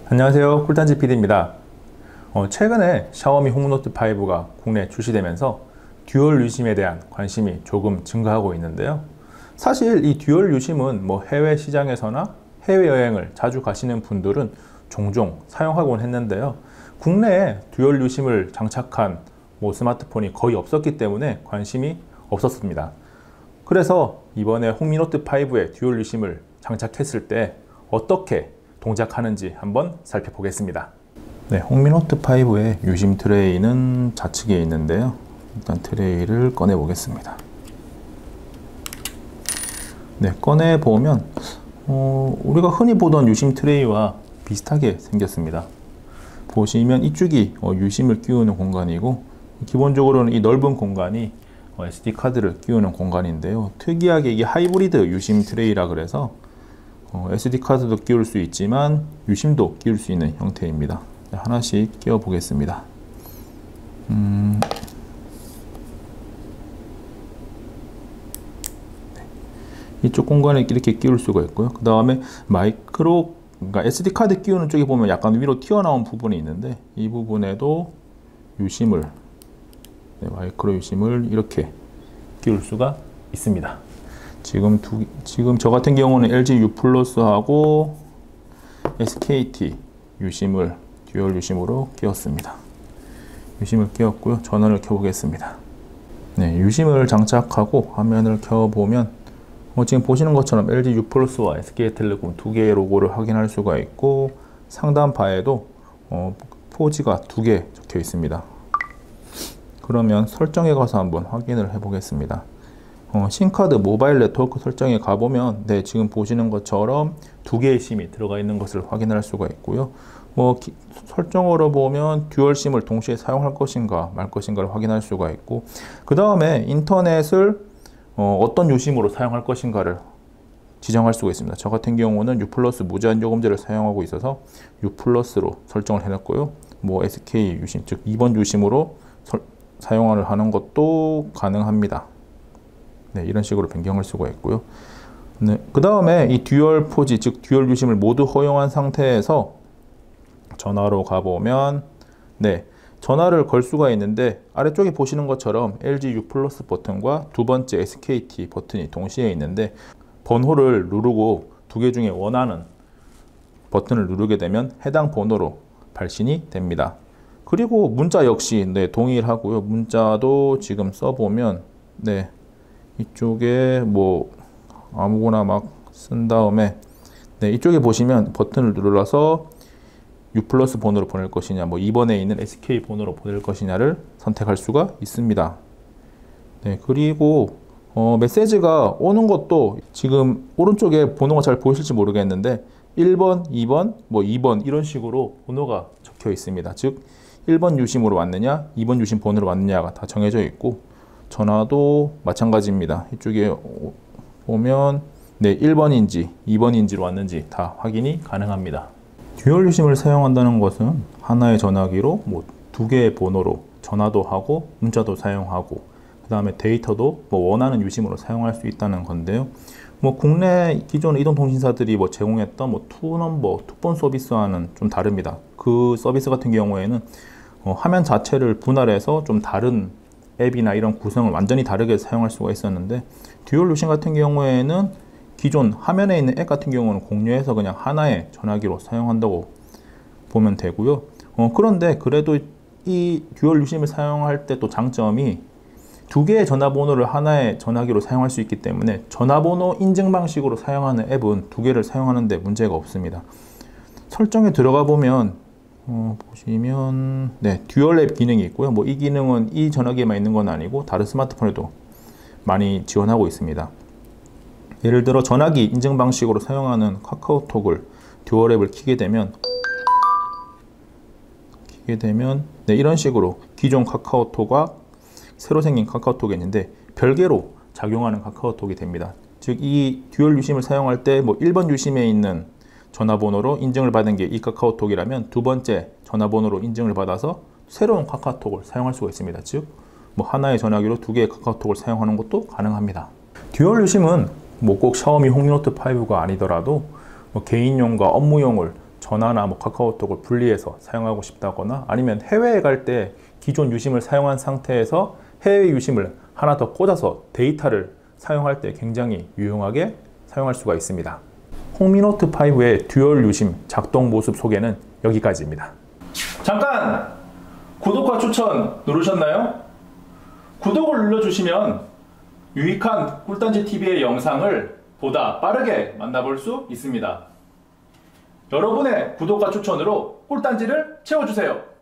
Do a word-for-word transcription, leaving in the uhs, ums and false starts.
안녕하세요, 꿀단지 피디입니다. 어, 최근에 샤오미 홈노트 파이브가 국내에 출시되면서 듀얼 유심에 대한 관심이 조금 증가하고 있는데요. 사실 이 듀얼 유심은 뭐 해외 시장에서나 해외여행을 자주 가시는 분들은 종종 사용하곤 했는데요. 국내에 듀얼 유심을 장착한 뭐 스마트폰이 거의 없었기 때문에 관심이 없었습니다. 그래서 이번에 홈미노트 파이브에 듀얼 유심을 장착했을 때 어떻게 동작하는지 한번 살펴보겠습니다. 네, 홈미노트 파이브의 유심 트레이는 좌측에 있는데요. 일단 트레이를 꺼내 보겠습니다. 네, 꺼내 보면 어, 우리가 흔히 보던 유심 트레이와 비슷하게 생겼습니다. 보시면 이쪽이 어, 유심을 끼우는 공간이고, 기본적으로는 이 넓은 공간이 어, 에스디 카드를 끼우는 공간인데요. 특이하게 이게 하이브리드 유심 트레이라 그래서 어, 에스디 카드도 끼울 수 있지만 유심도 끼울 수 있는 형태입니다. 하나씩 끼워 보겠습니다. 음... 네. 이쪽 공간에 이렇게 끼울 수가 있고요. 그 다음에 마이크로, 그러니까 에스디 카드 끼우는 쪽에 보면 약간 위로 튀어나온 부분이 있는데, 이 부분에도 유심을, 네, 마이크로 유심을 이렇게 끼울 수가 있습니다. 지금 두, 지금 저 같은 경우는 엘지 U 플러스하고 에스케이티 유심을 듀얼 유심으로 끼웠습니다. 유심을 끼웠고요. 전원을 켜보겠습니다. 네, 유심을 장착하고 화면을 켜보면 어, 지금 보시는 것처럼 엘지 U 플러스와 에스케이텔레콤 두 개의 로고를 확인할 수가 있고, 상단 바에도 어, 포지가 두 개 적혀 있습니다. 그러면 설정에 가서 한번 확인을 해 보겠습니다. 어, 신카드 모바일 네트워크 설정에 가보면, 네, 지금 보시는 것처럼 두 개의 심이 들어가 있는 것을 확인할 수가 있고요. 뭐 기, 설정으로 보면 듀얼 심을 동시에 사용할 것인가 말 것인가를 확인할 수가 있고, 그 다음에 인터넷을 어, 어떤 유심으로 사용할 것인가를 지정할 수가 있습니다. 저 같은 경우는 U 플러스 무제한 요금제를 사용하고 있어서 U 플러스로 설정을 해놨고요. 뭐 에스케이 유심, 즉 이 번 유심으로 설, 사용을 하는 것도 가능합니다. 네, 이런 식으로 변경할 수가 있고요. 네, 그 다음에 이 듀얼 포지, 즉 듀얼 유심을 모두 허용한 상태에서 전화로 가보면, 네, 전화를 걸 수가 있는데, 아래쪽에 보시는 것처럼 엘지 U 플러스 버튼과 두 번째 에스케이티 버튼이 동시에 있는데, 번호를 누르고 두 개 중에 원하는 버튼을 누르게 되면 해당 번호로 발신이 됩니다. 그리고 문자 역시 네, 동일하고요. 문자도 지금 써보면, 네, 이쪽에 뭐 아무거나 막 쓴 다음에, 네, 이쪽에 보시면 버튼을 눌러서 U 플러스 번호로 보낼 것이냐, 뭐 이 번에 있는 에스케이 번호로 보낼 것이냐를 선택할 수가 있습니다. 네, 그리고 어, 메시지가 오는 것도 지금 오른쪽에 번호가 잘 보이실지 모르겠는데 일 번, 이 번, 뭐 이 번 이런 식으로 번호가 적혀 있습니다. 즉 일 번 유심으로 왔느냐, 이 번 유심 번호로 왔느냐가 다 정해져 있고, 전화도 마찬가지입니다. 이쪽에 보면 네, 일 번인지 이 번인지로 왔는지 다 확인이 가능합니다. 듀얼 유심을 사용한다는 것은 하나의 전화기로 뭐 두 개의 번호로 전화도 하고 문자도 사용하고, 그 다음에 데이터도 뭐 원하는 유심으로 사용할 수 있다는 건데요. 뭐 국내 기존 이동통신사들이 뭐 제공했던 뭐 투넘버, 투폰 서비스와는 좀 다릅니다. 그 서비스 같은 경우에는 어, 화면 자체를 분할해서 좀 다른 앱이나 이런 구성을 완전히 다르게 사용할 수가 있었는데, 듀얼 유심 같은 경우에는 기존 화면에 있는 앱 같은 경우는 공유해서 그냥 하나의 전화기로 사용한다고 보면 되고요. 어, 그런데 그래도 이 듀얼 유심을 사용할 때 또 장점이 두 개의 전화번호를 하나의 전화기로 사용할 수 있기 때문에 전화번호 인증 방식으로 사용하는 앱은 두 개를 사용하는데 문제가 없습니다. 설정에 들어가 보면 어, 보시면 네, 듀얼 앱 기능이 있고요. 뭐 이 기능은 이 전화기에만 있는 건 아니고 다른 스마트폰에도 많이 지원하고 있습니다. 예를 들어 전화기 인증 방식으로 사용하는 카카오톡을 듀얼 앱을 키게 되면 키게 되면 네, 이런 식으로 기존 카카오톡과 새로 생긴 카카오톡이 있는데 별개로 작용하는 카카오톡이 됩니다. 즉 이 듀얼 유심을 사용할 때 뭐 일 번 유심에 있는 전화번호로 인증을 받은 게 이 카카오톡이라면 두 번째 전화번호로 인증을 받아서 새로운 카카오톡을 사용할 수가 있습니다. 즉 뭐 하나의 전화기로 두 개의 카카오톡을 사용하는 것도 가능합니다. 듀얼 유심은 뭐 꼭 샤오미 홈미노트 파이브가 아니더라도 뭐 개인용과 업무용을 전화나 뭐 카카오톡을 분리해서 사용하고 싶다거나 아니면 해외에 갈 때 기존 유심을 사용한 상태에서 해외 유심을 하나 더 꽂아서 데이터를 사용할 때 굉장히 유용하게 사용할 수가 있습니다. 홍미노트 파이브의 듀얼 유심 작동 모습 소개는 여기까지입니다. 잠깐! 구독과 추천 누르셨나요? 구독을 눌러주시면 유익한 꿀단지티비의 영상을 보다 빠르게 만나볼 수 있습니다. 여러분의 구독과 추천으로 꿀단지를 채워주세요.